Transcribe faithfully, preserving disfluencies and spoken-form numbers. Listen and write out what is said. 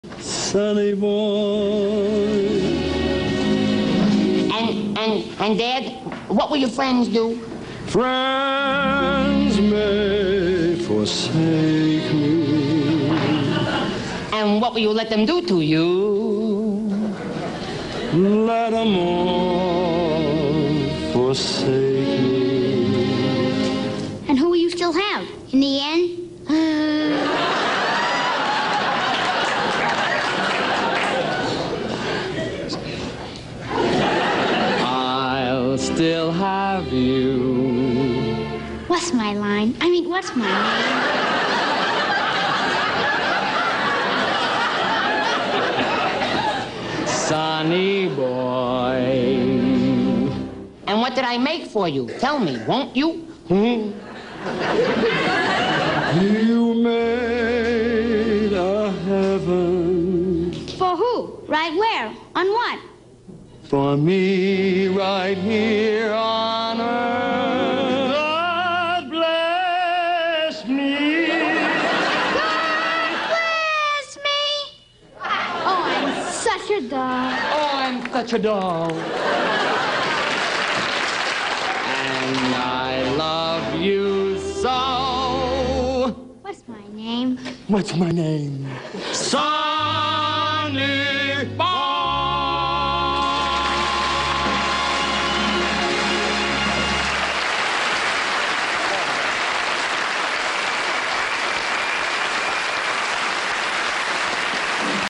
Sonny Boy. And, and, and, Dad, what will your friends do? Friends may forsake me. And what will you let them do to you? Let them all forsake me. And who will you still have in the end? I'll still have you. What's my line? I mean, what's my name? Sonny Boy. And what did I make for you? Tell me, won't you? Hmm? You made a heaven. For who? Right where? On what? For me right here on earth. God bless me. God bless me. Oh, I'm such a doll. Oh, I'm such a doll. And I love you so. What's my name? What's my name? Sonny.